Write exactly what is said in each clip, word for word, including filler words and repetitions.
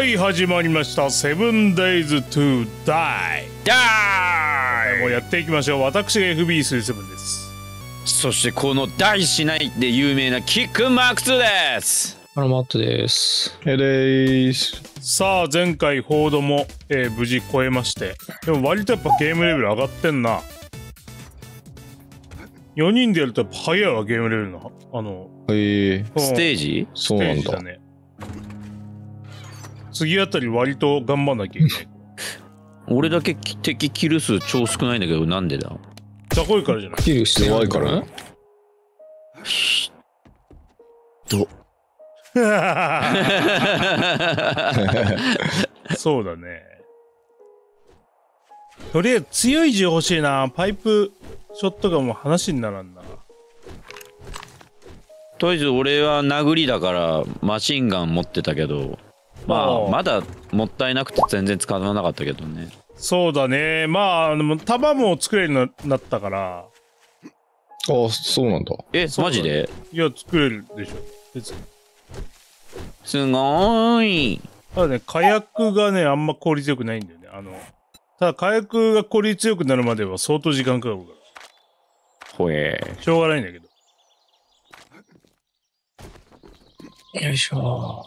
はい始まりましたセブンデイズトゥダイダーイもうやっていきましょう。私が エフビースリーセブンです。 そしてこの大しないで有名なキックマークツーです。 あのマットです。 へでーす。 さあ前回フォードも、えー、無事超えまして、でも割とやっぱゲームレベル上がってんな。よにんでやるとやっぱ早いわ、ゲームレベルのあのえー、 ステージそうなんだ。 だね。次あたり割と頑張んなきゃいけない。 俺だけ敵キル数超少ないんだけど、なんでだ。 雑魚いからじゃない。 キルして弱いからね。 どそうだね。とりあえず強い銃欲しいな。パイプショットがもう話にならんな。 とりあえず俺は殴りだからマシンガン持ってたけど、まあまだもったいなくて全然使わなかったけどね。 そうだね。まあでも弾も作れるようになったから。 あ、そうなんだ。 え、マジで？ いや作れるでしょ別に。 すごーい。 ただね、火薬がねあんま効率よくないんだよね。あのただ火薬が効率よくなるまでは相当時間かかるから。 ほえしょうがないんだけど。 よいしょ。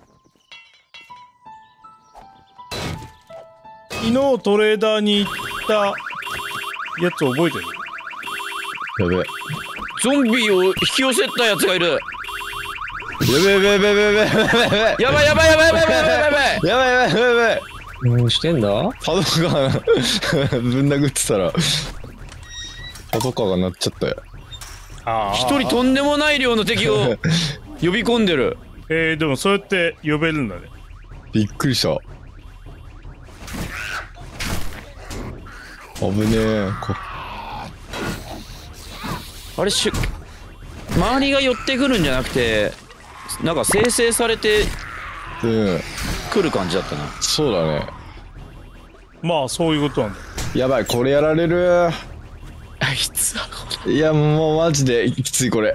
昨日トレーダーに行ったやつ覚えてる？ やべ。やゾンビを引き寄せたやつがいる。 べやべやべやべやべやべやべやばいやばいやばいやばいやばいやばいやばいやばいやばいやばい。 何してんだ？ パトカーぶん殴ってたらパトカーが鳴っちゃったよ。 ああ。 一人とんでもない量の敵を呼び込んでる。 えー、でもそうやって呼べるんだね。 びっくりした。危ねえ。こあれしゅ周りが寄ってくるんじゃなくて、なんか生成されてうん。 来る感じだったな。 そうだね。 まあそういうことなんだ。 やばい、これやられる。 あいつはいやもうマジできついこれ。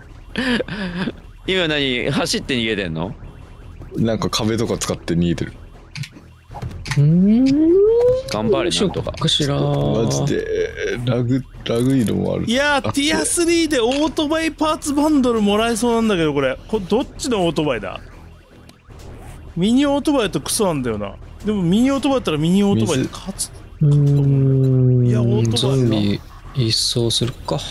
今何走って逃げてんの？ なんか壁とか使って逃げてる。 うーん。 頑張れなんとか。 かしら。 マジでラグラグいのもある。 いやー、ティアスリーでオートバイパーツバンドルもらえそうなんだけど、これこれどっちのオートバイだ？ミニオートバイだとクソなんだよな。でもミニオートバイだったらミニオートバイで勝つ。 うーん。 いやオートバイだゾンビ一掃するか。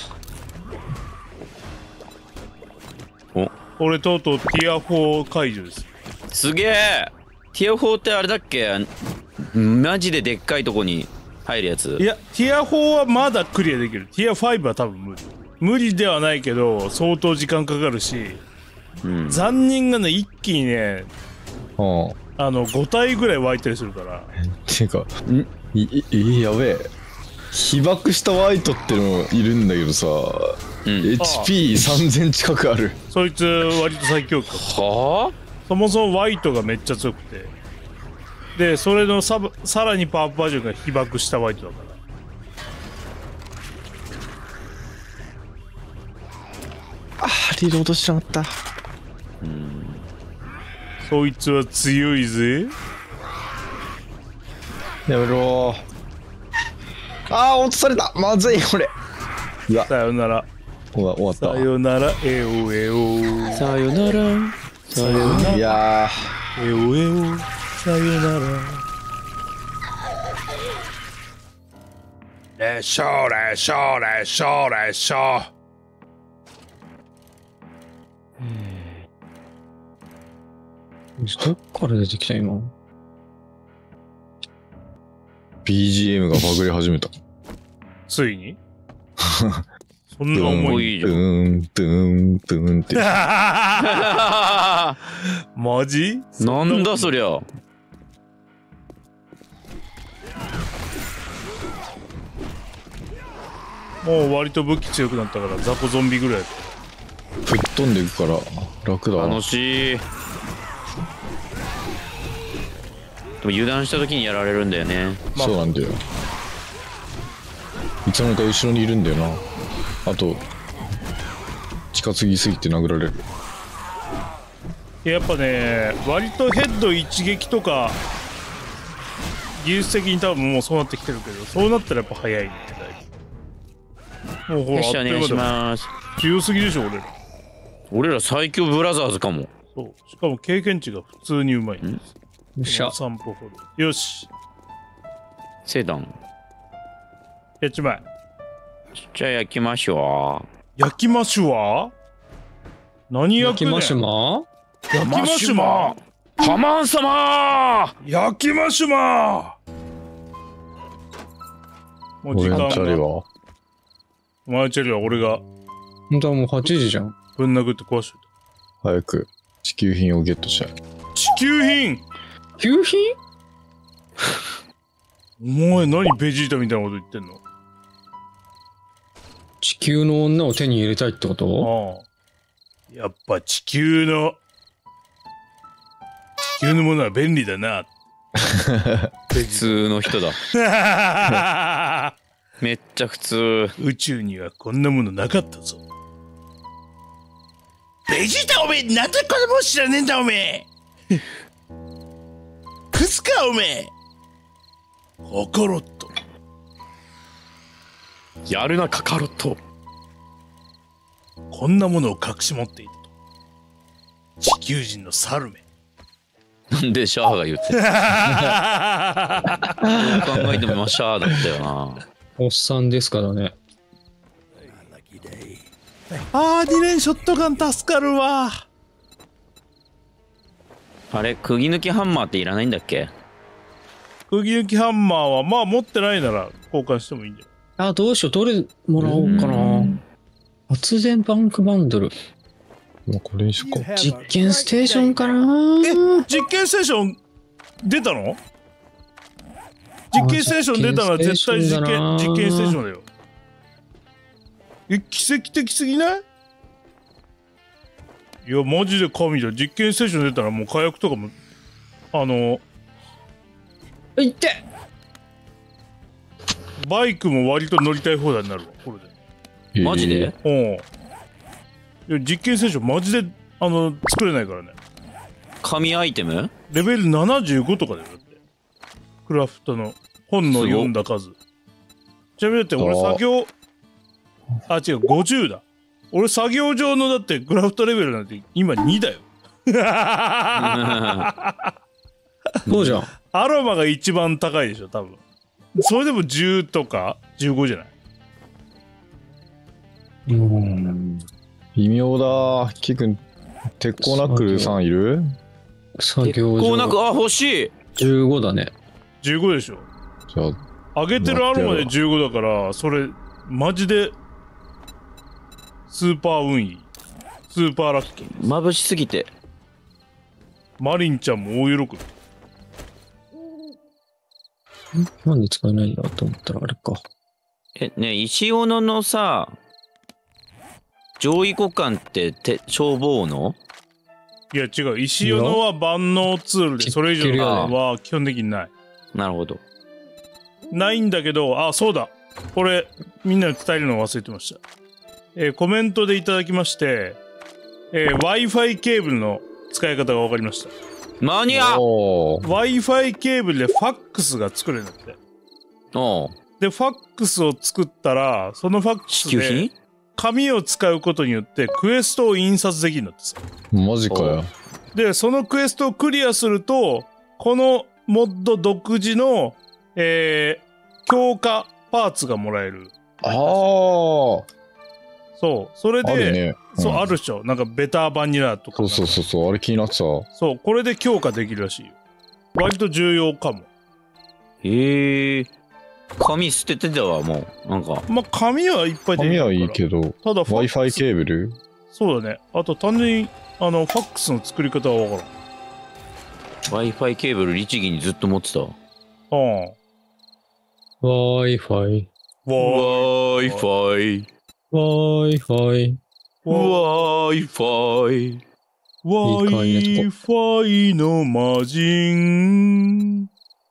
お、 俺とうとうティアフォー解除です。 すげえ。ティアフォーってあれだっけ？マジででっかいとこに入るやつ。 いや、ティアフォーはまだクリアできる。ティアファイブは多分無理。無理ではないけど相当時間かかるし、 うん、 残忍がね一気にね、 うん。 あのご体ぐらい湧いたりするから。 ていうか、んい、い、やべえ。被爆したワイトってのもいるんだけどさ、 うん、 エイチピーさんぜん 近くある。 そいつ割と最強か。 はあ？ そもそもワイトがめっちゃ強くて、でそれのサブさらにパワーアップバージョンが被爆したワイトだから。 あー、リロードしなかった。 うん、 そいつは強いぜ。 やめろー。あー、落とされた。まずいこれ。うわ、 さよなら。 終わ終わったさよならエオエオ。 さよなら。 さよならいやエオエオ。さよなら。列車列車列車列車。 どっから出てきた今。 ー ビージーエム がバグり始めた。 ついにそんな重い。 ドゥーンドゥーンドゥーンってマジ？ なんだそりゃ。 もう割と武器強くなったから雑魚ゾンビぐらい。 吹っ飛んでいくから楽だな。 楽しい。でも油断した時にやられるんだよね。 まあそうなんだよ。いつの間にか後ろにいるんだよな。あと近づきすぎて殴られる。 やっぱね割とヘッド一撃とか技術的に多分もうそうなってきてるけど、そうなったらやっぱ早いねだいぶ。もうほらよしお願いします。 強すぎでしょ俺ら。 俺ら最強ブラザーズかも。 そうしかも経験値が普通にうまいんですよっしゃ。 散歩ほど。よしセダン。 やっちまえ。 じゃあ焼きましょ焼きマシュは何焼くねん。 焼きマシュマ焼きマシュマう。ハマン様焼きマシュマもう時俺間が。 のチャリはお前のチャリは俺がほんとはもうはちじじゃん。 ぶん殴って壊しとい早く地球品をゲットしたい。 た。地球品。 給品お前何ベジータみたいなこと言ってんの。 地球の女を手に入れたいってこと？ ああ、やっぱ地球の地球のものは便利だな。 普通の人だ。めっちゃ普通。 宇宙にはこんなものなかったぞ。ベジータおめえなんでこれも知らねえんだおめえ。クスかおめえ。カカロット。 やるなカカロット。 こんなものを隠し持っていたと。地球人のサルメ。 なんでシャアが言ってる。どう考えてもシャアだったよな。 おっさんですからね。 あーに連ショットガン助かるわ。 あれ釘抜きハンマーっていらないんだっけ？ 釘抜きハンマーはまあ持ってないなら交換してもいいんじゃない。 あ、どうしよう。どれもらおうかな。発電バンクバンドル。 もうこれにしようか。 実験ステーションかな。 え、実験ステーション出たの？実験ステーション出たのは絶対実験実験ステーションだよ。え、奇跡的すぎない？いやマジで神だ。実験ステーション出たらもう火薬とかもあのいってバイクも割と乗りたい放題になるわこれで。 マジで？ うん。いや実験ステーションマジであの作れないからね。 神アイテム？ レベルななじゅうごとかだよだって。クラフトの本の読んだ数。ちなみにだって俺作業あ違うごじゅうだ。俺作業上のだってクラフトレベルなんて今にだよ。 そうじゃん。 アロマが一番高いでしょ多分。それでもじゅうとかじゅうごじゃない。 うん。 微妙だ。キくん、鉄鋼ナックルさんいる？ 作業上。 こうなくあ欲しい。 じゅうごだね。 じゅうごでしょ。 じゃあ、 上げてるアロマでじゅうごだからそれマジでスーパー運いい。スーパーラッキー。 眩しすぎて。 マリンちゃんも大喜び。 なんで使えないんだと思ったらあれか。 えね石斧のさ上位互換ってて消防の？ いや違う、石斧は万能ツールでそれ以上のは基本的にない。 なるほど。 ないんだけど、あ、そうだ。これみんなに伝えるのを忘れてました。えーコメントでいただきまして、えー Wi-Fi ケーブルの使い方が分かりました。 マニア。 おー Wi-Fi ケーブルでファックスが作れるんだって。 おうで、ファックスを作ったら、そのファックスで支給品？ 紙を使うことによってクエストを印刷できるんだってさ。 マジかよ。 で、そのクエストをクリアすると、このモッド独自の、えー、強化パーツがもらえる。 ああ、 そう。それで、 あるね。 そう、 んあるっしょ。なんかベターバニラとか。 そうそうそうそう、あれ気になってた。 そう、これで強化できるらしいよ。割と重要かも。 へえ。紙捨ててたわもうなんか。 まあ、紙はいっぱいできるから。 紙はいいけど、 ただファックス Wi-Fi ケーブルそうだね。あと単純に、あの、ファックスの作り方はわからん。 Wi-Fi ケーブル律儀にずっと持ってたわ。 うん。 Wi-Fi。 わ Wi-Fi。 Wi-Fi。 Wi-Fi。 Wi-Fi の魔人。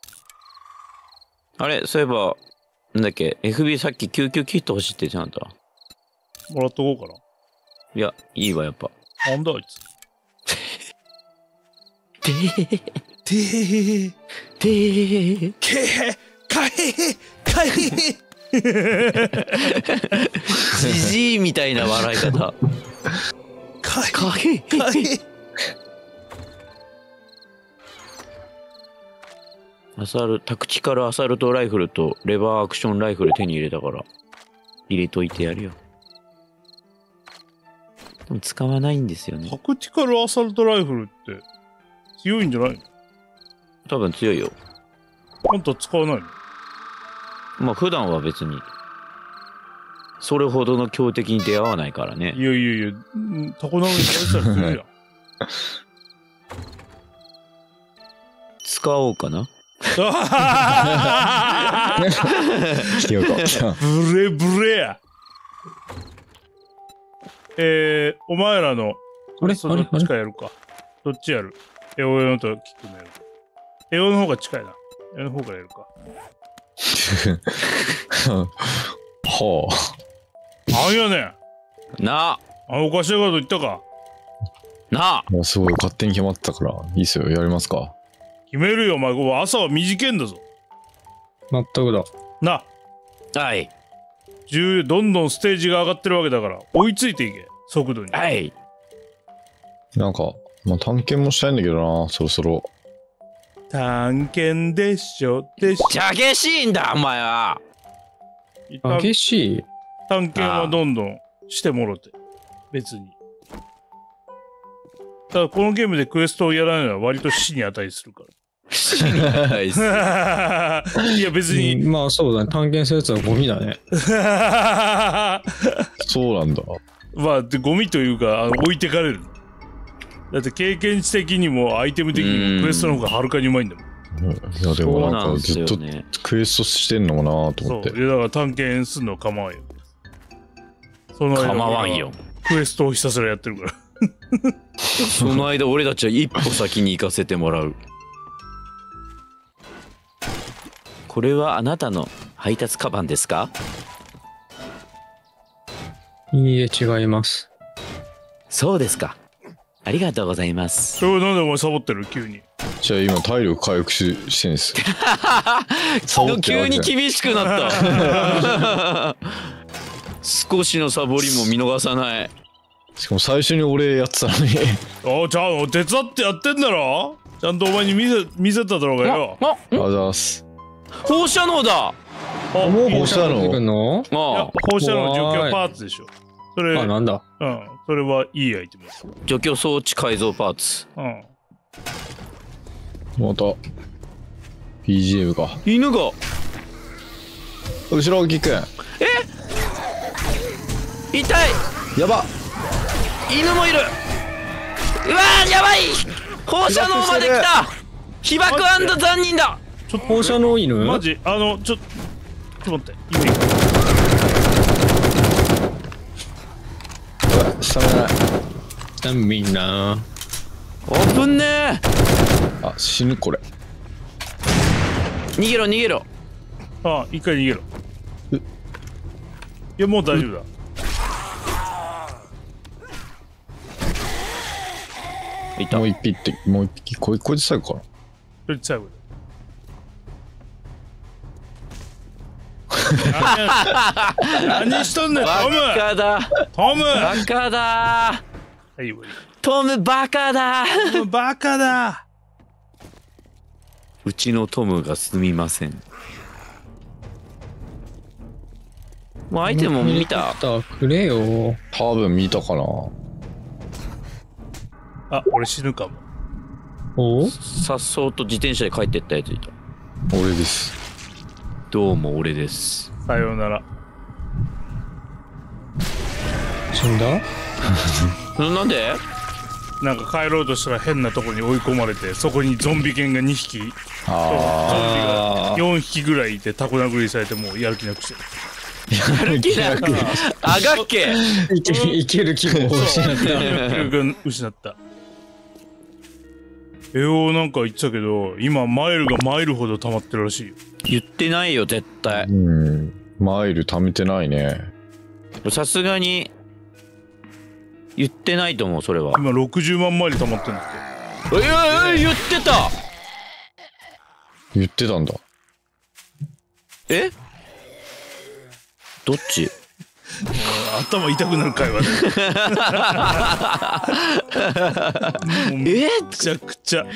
あれそういえばなんだっけ エフビー さっき救急キット欲しいって言ってなかった？ もらっとこうかな。 いやいいわやっぱ。 なんだあいつ。 てーてーてーけへかへへかへへじじいみたいな笑い方。 かへかへかへアサルタクティカルアサルトライフルとレバーアクションライフル手に入れたから入れといてやるよ。でも使わないんですよね。 タクティカルアサルトライフルって強いんじゃないの？ 多分強いよ。 あんた使わないの？ まあ普段は別にそれほどの強敵に出会わないからね。 いやいやいや、うんタコ殴りされてたりするじゃん。 使おうかな。 よかった。 ブレブレや。えー、お前らのあれそどっちかやるか。どっちやる？エオエオとキックのやる。エオの方が近いな。エオの方からやるか。 はなんやねん。 なあのおかしいこと言ったか。 なあ。もうすごい勝手に決まってたから、いいっすよ。やりますか。 決めるよ、お前。ここ朝は短いんだぞ。 全くだ。 な、 はいじゅうどんどんステージが上がってるわけだから、追いついていけ。速度に。 はいなんか、まあ、探検もしたいんだけどな、そろそろ。 探検でしょ、でしょ。 じゃ激しいんだお前は。 激しい。 探検はどんどんしてもろて。別に。ただこのゲームでクエストをやらないのは割と死に値するかはいら。いや別に。 うんまあそうだね。探検するやつはゴミだね。 そうなんだ。 まあでゴミというかあの置いてかれる。だって経験値的にもアイテム的にもクエストの方がはるかにうまいんだもん。 いや、でもなんかずっとクエストしてんのかなと思って。 そう。いやだから探検すんの構わんよ。その間構わんよ。 クエストをひたすらやってるから。 その間俺たちは一歩先に行かせてもらう。これはあなたの配達カバンですか？ いいえ、違います。 そうですか。ありがとうございます。 それはなんでお前サボってる急に。 じゃあ今体力回復ししてんです。サボってる急にわけじゃん厳しくなった。少しのサボりも見逃さない。 しかも最初に俺やってたのに。 おじゃあ手伝ってやってんだろ。ちゃんとお前に見せ見せただろうがよ。 あ、 ありがとうございます。 放射能だ。 あもういいね放射能出てくんのいやあ放射能除去パーツでしょ。それあ、なんだ。 うんそれはいいアイテムです。 除去装置改造パーツ。 うんまた ビージーエム か。 犬が後ろキック。 痛い。 やば。 犬もいる。うわーやばい。放射能まで来た。被爆残忍だ。 ちょっと放射能犬マジあのちょちょっと待って意味スタミナない。 みんな。 オープンねー。 あ、死ぬこれ。 逃げろ逃げろ。 あ一回逃げろ。 えいやもう大丈夫だ。 いたもう一匹ってもう一匹こいこいつ最後かな。 それ最後だ。何しとんねんトム。 バカだトム。 バカだはいいいトムバカだ。 トムバカだ。 うちのトムがすみません。もうアイテムも見た。 くれよ。 多分見たかな。 あ俺死ぬかも。 おさっそうと自転車で帰ってったやついた。 俺です。 どうも俺です。 さようなら。 死んだななんで？ なんか帰ろうとしたら変なとこに追い込まれてそこにゾンビ犬がにひきゾンビあがよんひきぐらいいてタコ殴りされてもうやる気なくしてる。 あ。やる気なく。 あがっけ。 いけいける気も失った。 気力が失った。エオなんか言ってたけど今マイルがマイルほど溜まってるらしいよ。 言ってないよ絶対。 うん。マイル貯めてないね。 さすがに言ってないと思うそれは。 今ろくじゅうまんマイル溜まってんだっええ言ってた。 言ってたんだ。 えどっち？ 頭痛くなる会話でもうめちゃくちゃ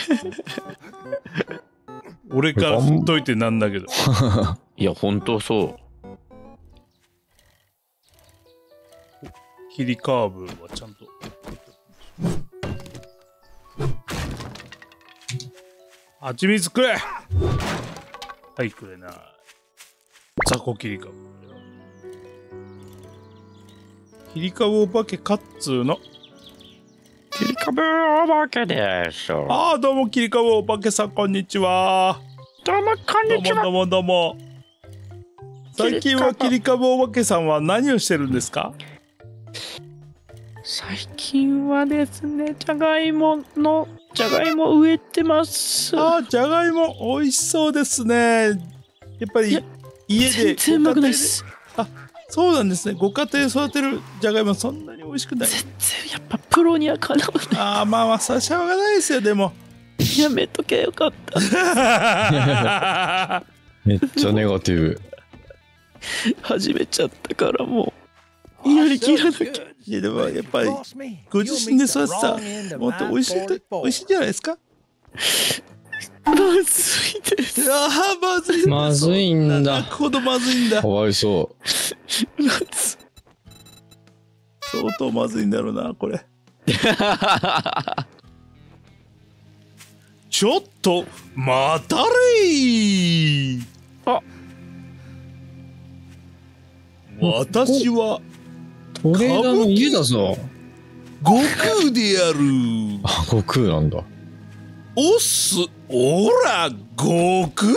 俺から振っといてなんだけど。 いや本当そう。 切りカーブはちゃんと蜂蜜くれ。はいくれな。雑魚切りカーブ。切り株お化けカッツーの切り株お化けでしょ。 ああどうも切り株お化けさんこんにちは。 どうもこんにちは。 どうもどうもどうも。最近は切り株お化けさんは何をしてるんですか？ 最近はですね、じゃがいものじゃがいも植えてます。 ああじゃがいも美味しそうですね。やっぱり家で全然うまくないです。 あそうなんですね。ご家庭育てるじゃがいもそんなに美味しくない。 全然やっぱプロにはかなわない。 ああまあまあそれはしょうがないですよ。でもやめとけよかった。 めっちゃネガティブ。 始めちゃったからもうやりきらなきゃ。 いやでもやっぱりご自身で育てたもっと美味しいと美味しいんじゃないですか？ まずいです。 ああまずい。 まずいんだ。 泣くほどまずいんだ。 かわいそまず相当まずいんだろうなこれ。ちょっと待たれー。 あ私はトレーダーの家だぞ。 悟空である。 う。あ、悟空なんだ。 おっす、おら悟空。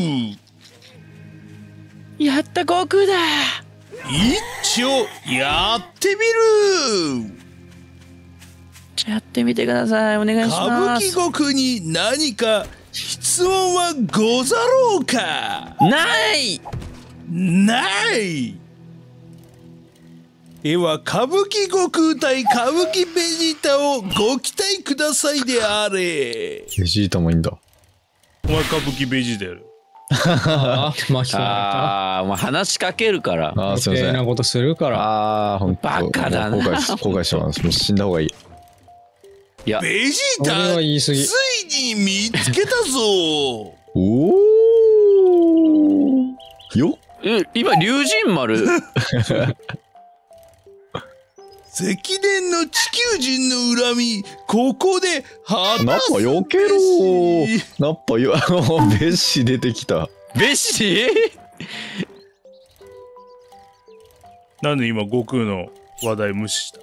やった悟空だ。 一応やってみる。 じゃあやってみてください。お願いし歌ます。 舞伎悟空に何か質問はござろうか？ ないないでは歌舞伎悟空対歌舞伎ベジータをご期待くださいであれ。 ベジータもいいんだ。 お前歌舞伎ベジータやる。 ああ、巻き込まれた。 ああ、もう話しかけるから。 あー、すいませ。 余計なんことするから。 ああ、ほんと。 バカだな後悔し、後悔してます。もう死んだ方がいい。 いや、 ベジーそれはタ言い過ぎ。 ついに見つけたぞ。 おお。よ。 え、今龍神丸。 積年の地球人の恨み、ここで果ナッパたすべし。 避けろー。ナッパよ、ベッシ出てきた。 ベッシなんで今悟空の話題無視した？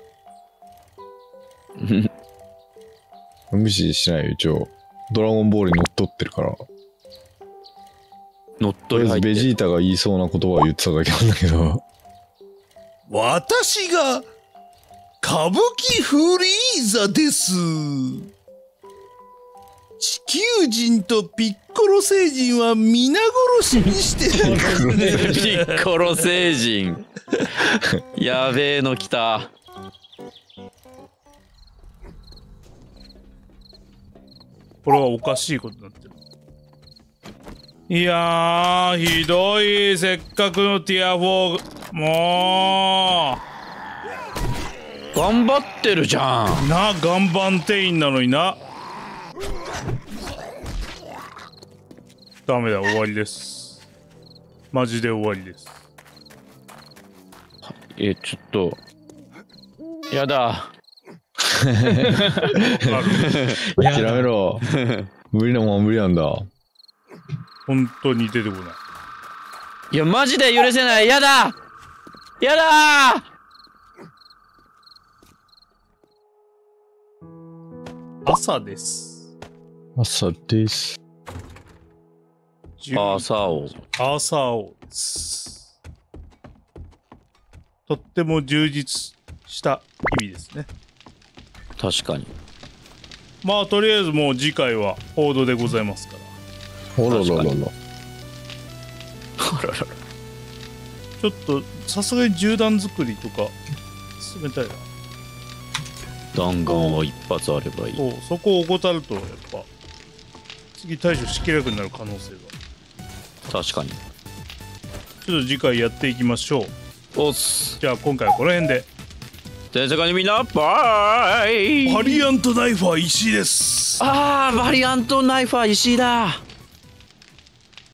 無視しないよ、一応。ドラゴンボールに乗っ取ってるから。 乗っと取り入ってりあえずベジータが言いそうな言葉を言ってただけなんだけど。 私が歌舞伎フリーザです。地球人とピッコロ星人は皆殺しにしてピッコロ星人。やべえの来た。 これはおかしいことになってる。いやーひどい。せっかくのティアフォーも頑張ってるじゃん。 うな岩盤店員なのにな。ダメだ終わりです。マジで終わりです。 え、ちょっと。やだ。 諦めろ。無理なもんは無理なんだ。 本当に出てこない。 いや、マジで許せない。やだやだ朝です。 朝です。 朝を。 朝をです。とっても充実した日々ですね。 確かに。 まあとりあえずもう次回は報道でございますから。 ほらららら。 あららら。 ちょっとさすがに銃弾作りとか進めたいな。 弾丸は一発あればいい。 そうそこを怠るとやっぱ次対処しきれなくなる可能性が。 確かに。 ちょっと次回やっていきましょう。 おっす。 じゃあ今回はこの辺で。 全世界のみんなバイ。 バリアントナイファー石井です。 あーバリアントナイファー石井だ。